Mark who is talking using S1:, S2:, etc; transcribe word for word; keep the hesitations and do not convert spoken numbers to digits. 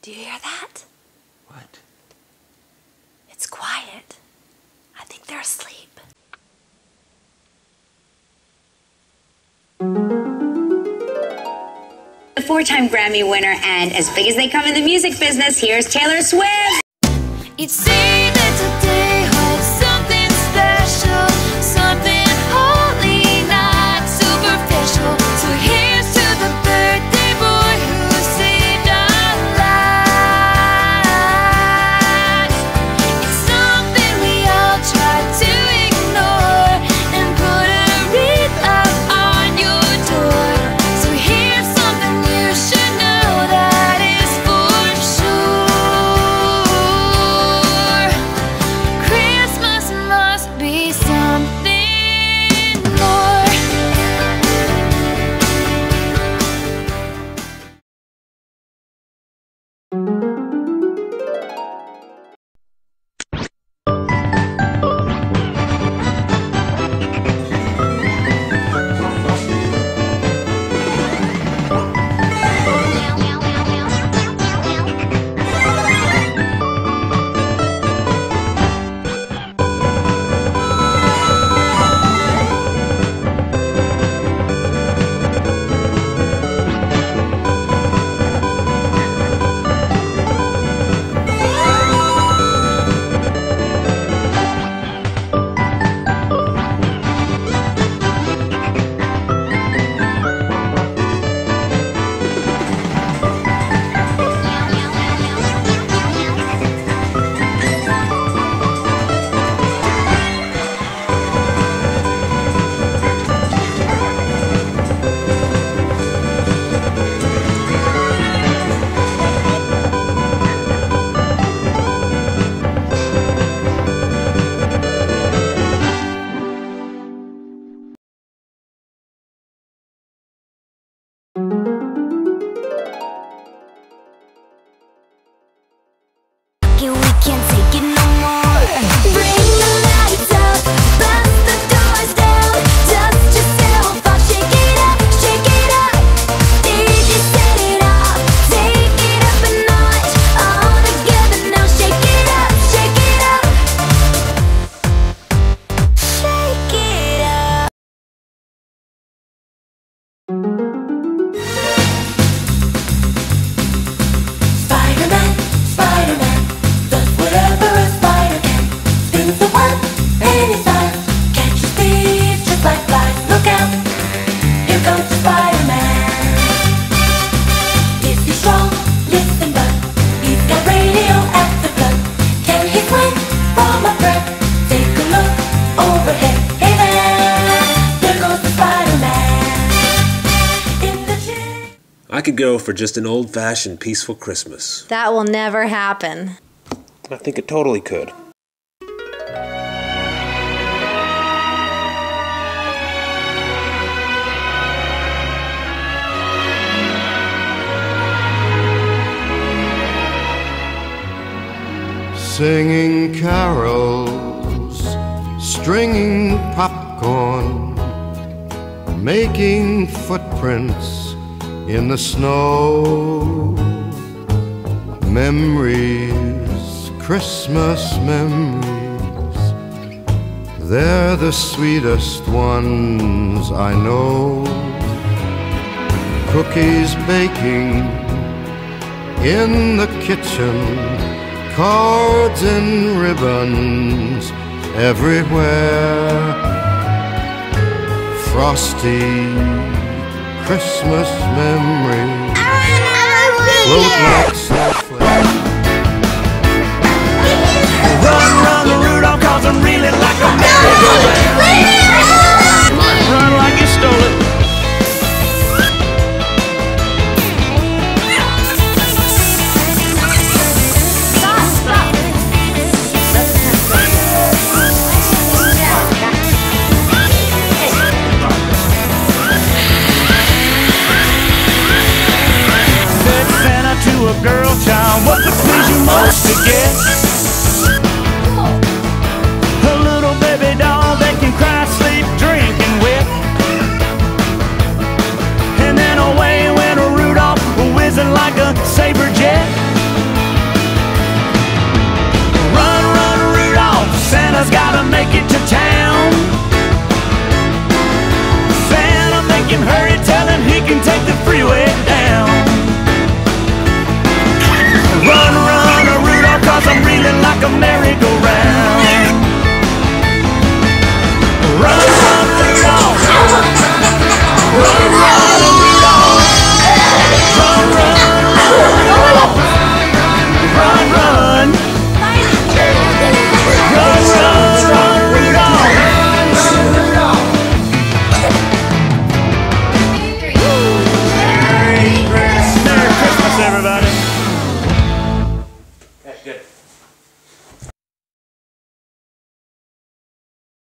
S1: Do you hear that?
S2: What?
S1: It's quiet. I think they're asleep.
S3: A four-time Grammy winner and as big as they come in the music business, here's Taylor Swift.
S4: It seemed that today had something special, something holy, not superficial. So here's to the birthday boy who saved our lives. It's something we all try to ignore and put a wreath up on your door. So here's something you should know that is for sure. Christmas must be something more. We can't take it no more. Bring the lights up, bust the doors down, dust yourself off, shake it up, shake it up. D J set it off, take it up a notch. All together now, shake it up, shake it up, shake it up. Spider-Man, Spider-Man, does whatever a spider can. Spins the web anytime, catches thieves just like flies. Look out, here comes the Spider-Man. Is he strong? Listen, bud, he's got radioactive blood. Can he swing from a threat? Take a look overhead. Hey there, there goes the Spider-Man. In the gym.
S2: I could go for just an old-fashioned peaceful Christmas.
S1: That will never happen.
S2: I think it totally could.
S5: Singing carols, stringing popcorn, making footprints in the snow. Memories, Christmas memories, they're the sweetest ones I know. Cookies baking in the kitchen, cards and ribbons everywhere. Frosty Christmas memories float like snowflakes.
S6: Run, run the Rudolph, cause I'm really like a merry-go-round. Run like you stole it. Said Santa to a girl child, what would please you most to get?